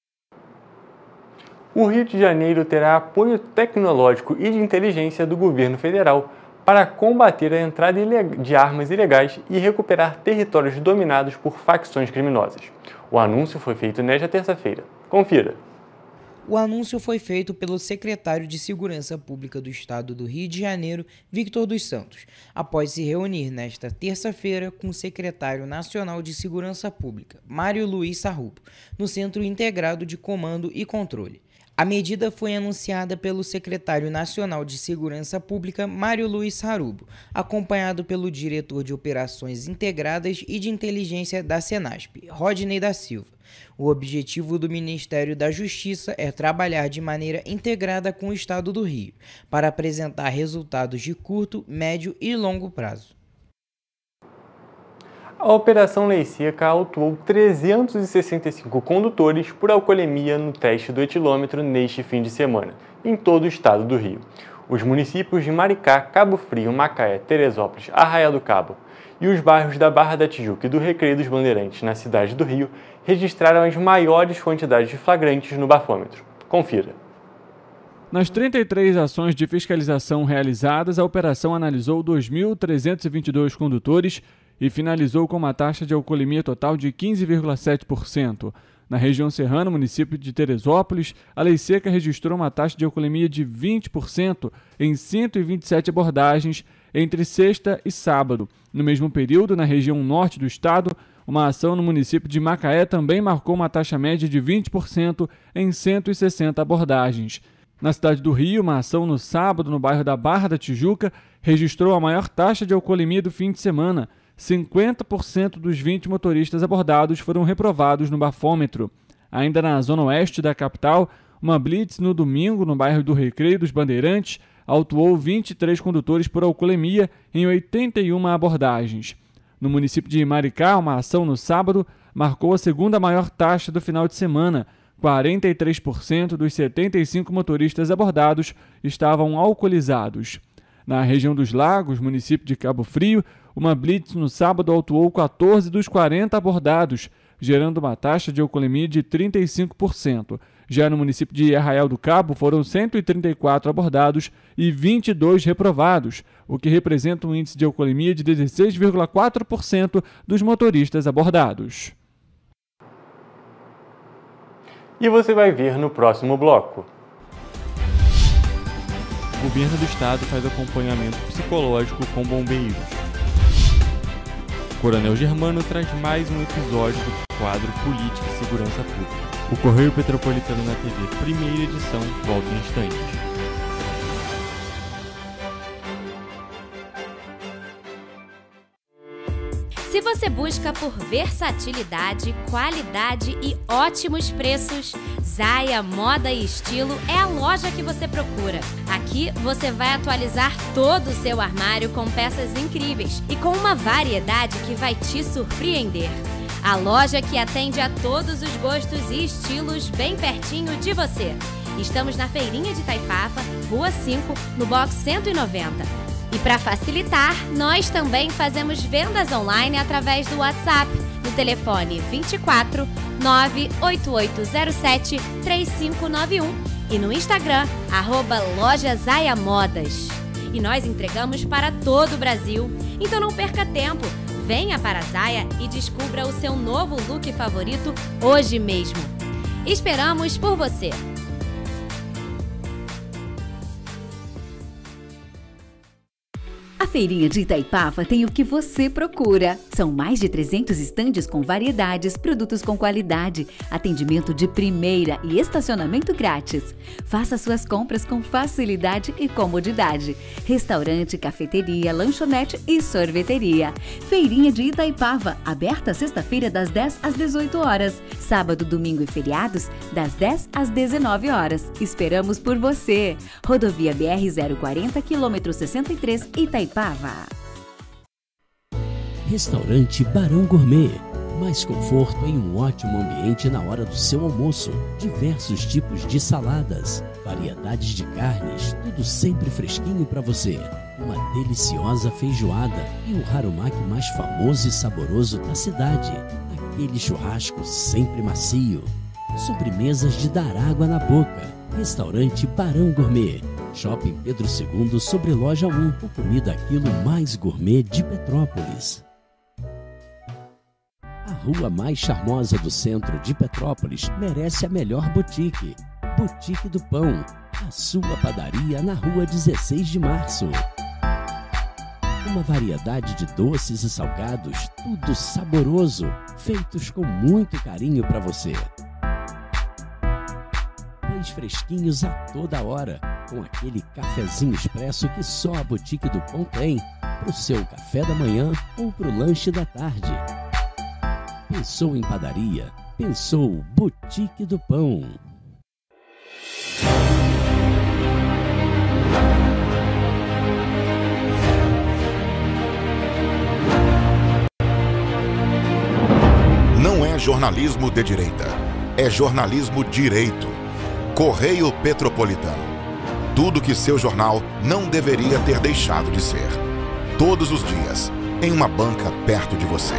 O Rio de Janeiro terá apoio tecnológico e de inteligência do governo federal para combater a entrada de armas ilegais e recuperar territórios dominados por facções criminosas. O anúncio foi feito nesta terça-feira. Confira. O anúncio foi feito pelo secretário de Segurança Pública do Estado do Rio de Janeiro, Victor dos Santos, após se reunir nesta terça-feira com o secretário nacional de Segurança Pública, Mário Luiz Sarrubo, no Centro Integrado de Comando e Controle. A medida foi anunciada pelo secretário nacional de Segurança Pública, Mário Luiz Sarrubo, acompanhado pelo diretor de Operações Integradas e de Inteligência da Senasp, Rodney da Silva. O objetivo do Ministério da Justiça é trabalhar de maneira integrada com o Estado do Rio, para apresentar resultados de curto, médio e longo prazo. A Operação Lei Seca autuou trezentos e sessenta e cinco condutores por alcoolemia no teste do etilômetro neste fim de semana, em todo o estado do Rio. Os municípios de Maricá, Cabo Frio, Macaé, Teresópolis, Arraial do Cabo e os bairros da Barra da Tijuca e do Recreio dos Bandeirantes, na cidade do Rio, registraram as maiores quantidades de flagrantes no bafômetro. Confira. Nas trinta e três ações de fiscalização realizadas, a operação analisou dois mil trezentos e vinte e dois condutores e finalizou com uma taxa de alcoolemia total de quinze vírgula sete por cento. Na região serrana, município de Teresópolis, a Lei Seca registrou uma taxa de alcoolemia de vinte por cento em cento e vinte e sete abordagens entre sexta e sábado. No mesmo período, na região norte do estado, uma ação no município de Macaé também marcou uma taxa média de vinte por cento em cento e sessenta abordagens. Na cidade do Rio, uma ação no sábado no bairro da Barra da Tijuca registrou a maior taxa de alcoolemia do fim de semana. cinquenta por cento dos vinte motoristas abordados foram reprovados no bafômetro. Ainda na zona oeste da capital, uma blitz no domingo no bairro do Recreio dos Bandeirantes autuou vinte e três condutores por alcoolemia em oitenta e uma abordagens. No município de Maricá, uma ação no sábado marcou a segunda maior taxa do final de semana. quarenta e três por cento dos setenta e cinco motoristas abordados estavam alcoolizados. Na região dos Lagos, município de Cabo Frio, uma blitz no sábado autuou quatorze dos quarenta abordados, gerando uma taxa de alcoolemia de trinta e cinco por cento. Já no município de Arraial do Cabo, foram cento e trinta e quatro abordados e vinte e dois reprovados, o que representa um índice de alcoolemia de dezesseis vírgula quatro por cento dos motoristas abordados. E você vai ver no próximo bloco. o governo do estado faz acompanhamento psicológico com bombeiros. O Coronel Germano traz mais um episódio do quadro Política e Segurança Pública. O Correio Petropolitano na T V, primeira edição, volta em instantes. Se você busca por versatilidade, qualidade e ótimos preços, Zaya Moda e Estilo é a loja que você procura. Aqui você vai atualizar todo o seu armário com peças incríveis e com uma variedade que vai te surpreender. A loja que atende a todos os gostos e estilos bem pertinho de você. Estamos na Feirinha de Itaipava, Rua cinco, no box cento e noventa. E para facilitar, nós também fazemos vendas online através do WhatsApp, no telefone vinte e quatro, nove oito oito zero sete, três cinco nove um e no Instagram, arroba Loja Zaya Modas. E nós entregamos para todo o Brasil, então não perca tempo. Venha para a Zaya e descubra o seu novo look favorito hoje mesmo. Esperamos por você! A Feirinha de Itaipava tem o que você procura. São mais de trezentos estandes com variedades, produtos com qualidade, atendimento de primeira e estacionamento grátis. Faça suas compras com facilidade e comodidade. Restaurante, cafeteria, lanchonete e sorveteria. Feirinha de Itaipava, aberta sexta-feira das dez às dezoito horas. Sábado, domingo e feriados, das dez às dezenove horas. Esperamos por você. Rodovia B R zero quarenta, quilômetro sessenta e três, Itaipava. Restaurante Barão Gourmet. Mais conforto em um ótimo ambiente na hora do seu almoço. Diversos tipos de saladas, variedades de carnes, tudo sempre fresquinho para você. Uma deliciosa feijoada e o harumaki mais famoso e saboroso da cidade. Aquele churrasco sempre macio. Sobremesas de dar água na boca. Restaurante Barão Gourmet. Shopping Pedro segundo, sobre Loja um, o comida aquilo mais gourmet de Petrópolis. A rua mais charmosa do centro de Petrópolis merece a melhor boutique. Boutique do Pão, a sua padaria na rua dezesseis de março. Uma variedade de doces e salgados, tudo saboroso, feitos com muito carinho para você. Pães fresquinhos a toda hora, com aquele cafezinho expresso que só a Boutique do Pão tem, para o seu café da manhã ou para o lanche da tarde. Pensou em padaria? Pensou Boutique do Pão. Não é jornalismo de direita, é jornalismo direito. Correio Petropolitano. Tudo que seu jornal não deveria ter deixado de ser. Todos os dias, em uma banca perto de você.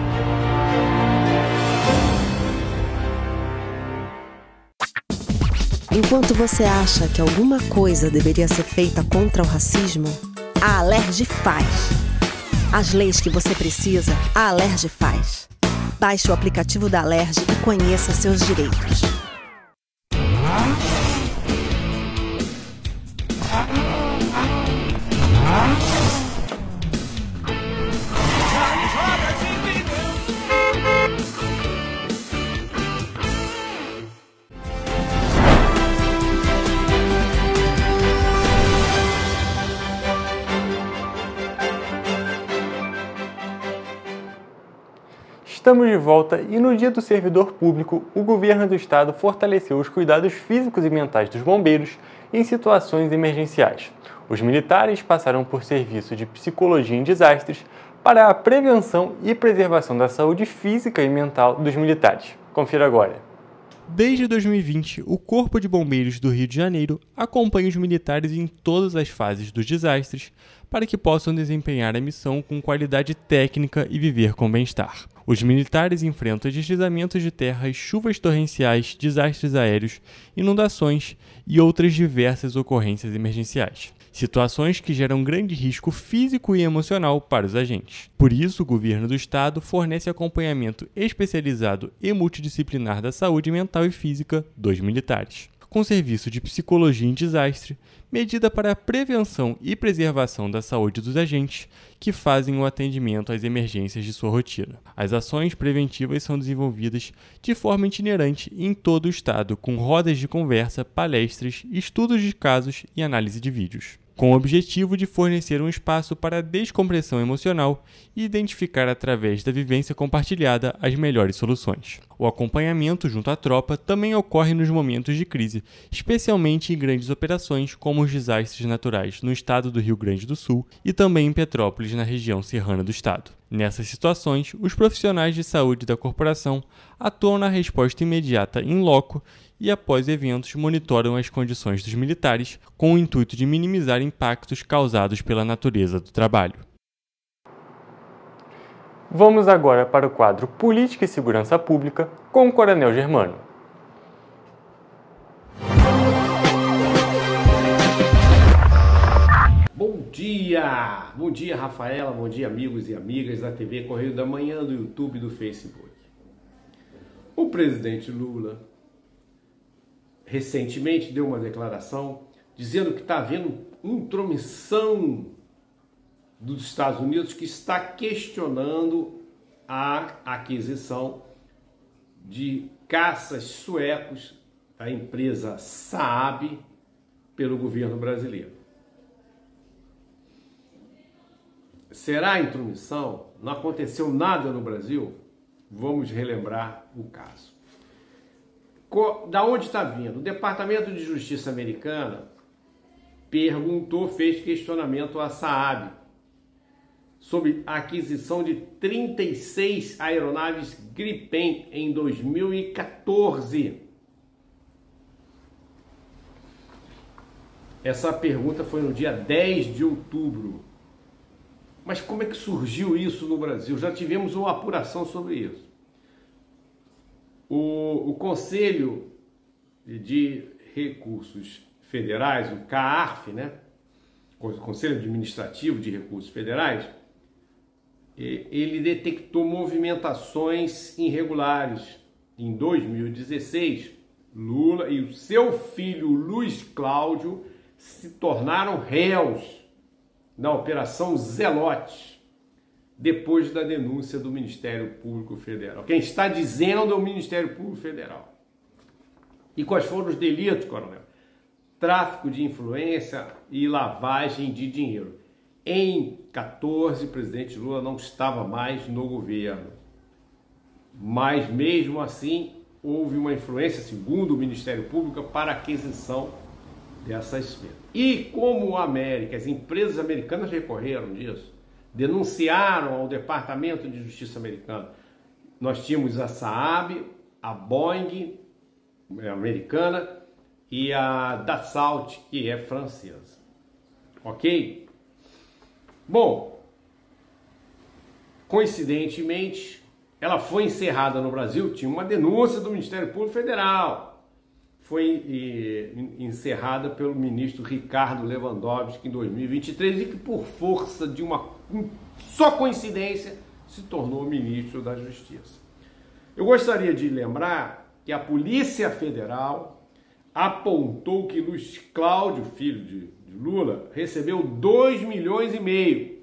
Enquanto você acha que alguma coisa deveria ser feita contra o racismo, a Alerj faz. As leis que você precisa, a Alerj faz. Baixe o aplicativo da Alerj e conheça seus direitos. Estamos de volta e no Dia do Servidor Público, o governo do estado fortaleceu os cuidados físicos e mentais dos bombeiros em situações emergenciais. Os militares passaram por serviço de psicologia em desastres para a prevenção e preservação da saúde física e mental dos militares. Confira agora. Desde dois mil e vinte, o Corpo de Bombeiros do Rio de Janeiro acompanha os militares em todas as fases dos desastres para que possam desempenhar a missão com qualidade técnica e viver com bem-estar. Os militares enfrentam deslizamentos de terras, chuvas torrenciais, desastres aéreos, inundações e outras diversas ocorrências emergenciais. Situações que geram grande risco físico e emocional para os agentes. Por isso, o governo do estado fornece acompanhamento especializado e multidisciplinar da saúde mental e física dos militares. com serviço de psicologia em desastre, medida para a prevenção e preservação da saúde dos agentes que fazem o atendimento às emergências de sua rotina. As ações preventivas são desenvolvidas de forma itinerante em todo o estado, com rodas de conversa, palestras, estudos de casos e análise de vídeos, com o objetivo de fornecer um espaço para a descompressão emocional e identificar através da vivência compartilhada as melhores soluções. O acompanhamento junto à tropa também ocorre nos momentos de crise, especialmente em grandes operações como os desastres naturais no estado do Rio Grande do Sul e também em Petrópolis, na região serrana do estado. Nessas situações, os profissionais de saúde da corporação atuam na resposta imediata em loco e, após eventos, monitoram as condições dos militares com o intuito de minimizar impactos causados pela natureza do trabalho. Vamos agora para o quadro Política e Segurança Pública com o Coronel Germano. Bom dia! Bom dia, Rafaela, bom dia, amigos e amigas da T V Correio da Manhã, do YouTube e do Facebook. O presidente Lula recentemente deu uma declaração dizendo que está havendo intromissão dos Estados Unidos, que está questionando a aquisição de caças suecos da empresa Saab pelo governo brasileiro. Será intromissão? Não aconteceu nada no Brasil? Vamos relembrar o caso. Da onde está vindo? O Departamento de Justiça americana perguntou, fez questionamento à Saab sobre a aquisição de trinta e seis aeronaves Gripen em dois mil e quatorze. Essa pergunta foi no dia dez de outubro. Mas como é que surgiu isso no Brasil? Já tivemos uma apuração sobre isso. O, o Conselho de Recursos Federais, o CARF, né? O Conselho Administrativo de Recursos Federais, ele detectou movimentações irregulares. Em dois mil e dezesseis, Lula e o seu filho Luiz Cláudio se tornaram réus na Operação Zelote, depois da denúncia do Ministério Público Federal. Quem está dizendo é o Ministério Público Federal. E quais foram os delitos, coronel? Tráfico de influência e lavagem de dinheiro. Em quatorze, o presidente Lula não estava mais no governo. Mas, mesmo assim, houve uma influência, segundo o Ministério Público, para a aquisição dessas firmas. E como a América, as empresas americanas recorreram disso, denunciaram ao Departamento de Justiça americano. Nós tínhamos a Saab, a Boeing americana e a Dassault, que é francesa. Ok? Bom, coincidentemente, ela foi encerrada no Brasil, tinha uma denúncia do Ministério Público Federal. Foi eh, encerrada pelo ministro Ricardo Lewandowski em dois mil e vinte e três e que, por força de uma só coincidência, se tornou ministro da Justiça. Eu gostaria de lembrar que a Polícia Federal apontou que Luiz Cláudio, filho de, de Lula, recebeu dois milhões e meio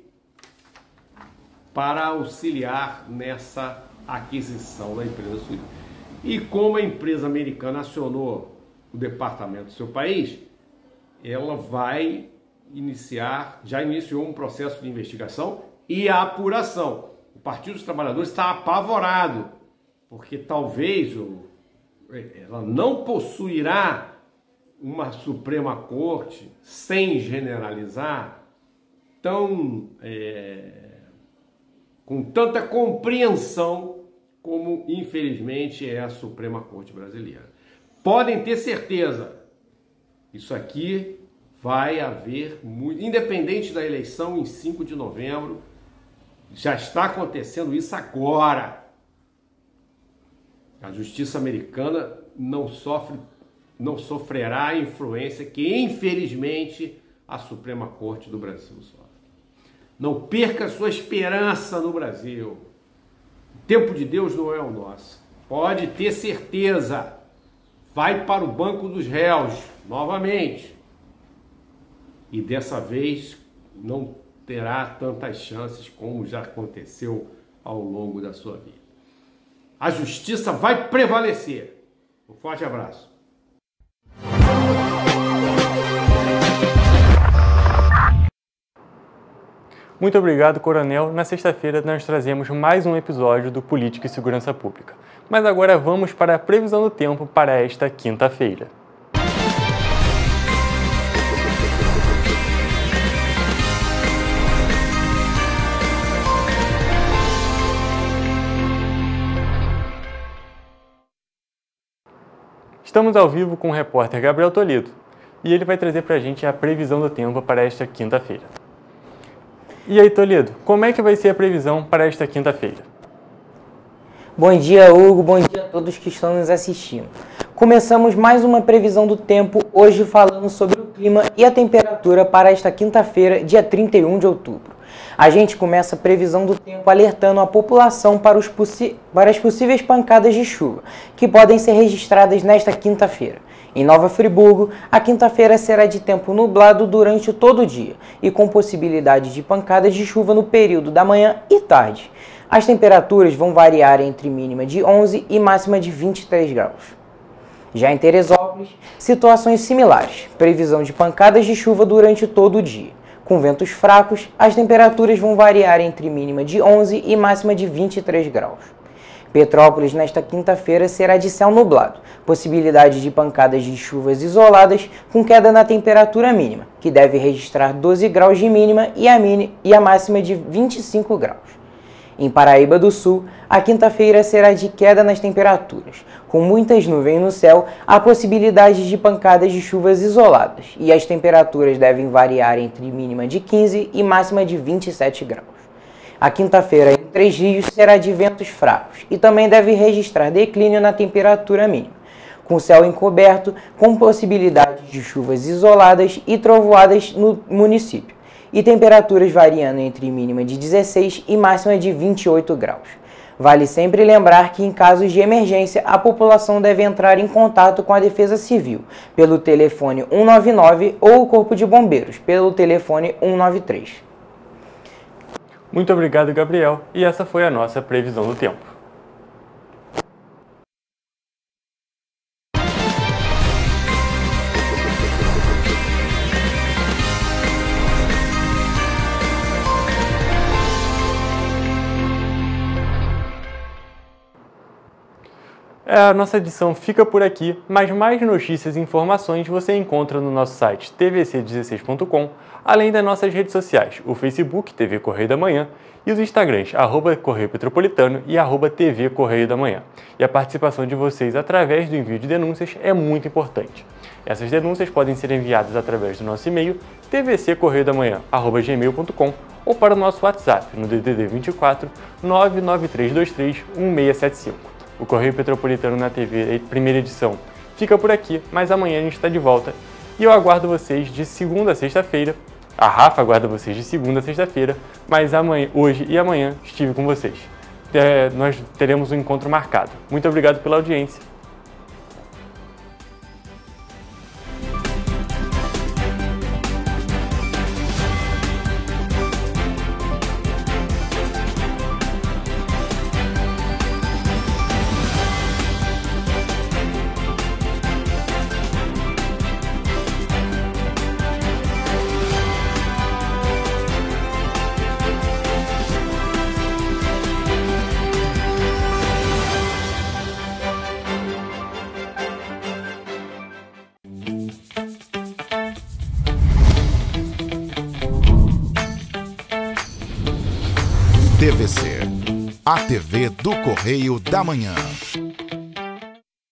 para auxiliar nessa aquisição da empresa suíça. E como a empresa americana acionou o departamento do seu país, ela vai iniciar, já iniciou um processo de investigação e apuração. O Partido dos Trabalhadores está apavorado, porque talvez o, ela não possuirá uma Suprema Corte, sem generalizar, tão, é, com tanta compreensão como, infelizmente, é a Suprema Corte brasileira. Podem ter certeza, isso aqui vai haver, muito, independente da eleição em cinco de novembro, já está acontecendo isso agora. A justiça americana não sofre, não sofrerá a influência que, infelizmente, a Suprema Corte do Brasil sofre. Não perca sua esperança no Brasil. O tempo de Deus não é o nosso. Pode ter certeza. vai para o banco dos réus, novamente. E dessa vez não terá tantas chances como já aconteceu ao longo da sua vida. A justiça vai prevalecer. Um forte abraço. Muito obrigado, Coronel. Na sexta-feira nós trazemos mais um episódio do Política e Segurança Pública. Mas agora vamos para a previsão do tempo para esta quinta-feira. Estamos ao vivo com o repórter Gabriel Toledo e ele vai trazer para a gente a previsão do tempo para esta quinta-feira. E aí, Toledo, como é que vai ser a previsão para esta quinta-feira? Bom dia, Hugo. Bom dia a todos que estão nos assistindo. Começamos mais uma previsão do tempo, hoje falando sobre o clima e a temperatura para esta quinta-feira, dia trinta e um de outubro. A gente começa a previsão do tempo alertando a população para, os para as possíveis pancadas de chuva, que podem ser registradas nesta quinta-feira. Em Nova Friburgo, a quinta-feira será de tempo nublado durante todo o dia e com possibilidade de pancadas de chuva no período da manhã e tarde. As temperaturas vão variar entre mínima de onze e máxima de vinte e três graus. Já em Teresópolis, situações similares, previsão de pancadas de chuva durante todo o dia. Com ventos fracos, as temperaturas vão variar entre mínima de onze e máxima de vinte e três graus. Petrópolis, nesta quinta-feira, será de céu nublado, possibilidade de pancadas de chuvas isoladas com queda na temperatura mínima, que deve registrar doze graus de mínima e a, mini, e a máxima de vinte e cinco graus. Em Paraíba do Sul, a quinta-feira será de queda nas temperaturas. Com muitas nuvens no céu, há possibilidade de pancadas de chuvas isoladas e as temperaturas devem variar entre mínima de quinze e máxima de vinte e sete graus. A quinta-feira em Três Rios será de ventos fracos e também deve registrar declínio na temperatura mínima, com céu encoberto, com possibilidade de chuvas isoladas e trovoadas no município, e temperaturas variando entre mínima de dezesseis e máxima de vinte e oito graus. Vale sempre lembrar que em casos de emergência, a população deve entrar em contato com a Defesa Civil pelo telefone um nove nove ou o Corpo de Bombeiros pelo telefone um nove três. Muito obrigado, Gabriel, e essa foi a nossa previsão do tempo. A nossa edição fica por aqui, mas mais notícias e informações você encontra no nosso site t v c dezesseis ponto com, além das nossas redes sociais, o Facebook T V Correio da Manhã e os Instagrams arroba Correio Petropolitano e arroba T V Correio da Manhã. E a participação de vocês através do envio de denúncias é muito importante. Essas denúncias podem ser enviadas através do nosso e-mail t v c correio da manhã arroba gmail ponto com ou para o nosso WhatsApp no D D D vinte e quatro, nove nove três dois três, um seis sete cinco. O Correio Petropolitano na T V, primeira edição, fica por aqui, mas amanhã a gente está de volta. E eu aguardo vocês de segunda a sexta-feira. A Rafa aguarda vocês de segunda a sexta-feira, mas amanhã, hoje e amanhã estive com vocês. É, nós teremos um encontro marcado. Muito obrigado pela audiência. T V C, a T V do Correio da Manhã.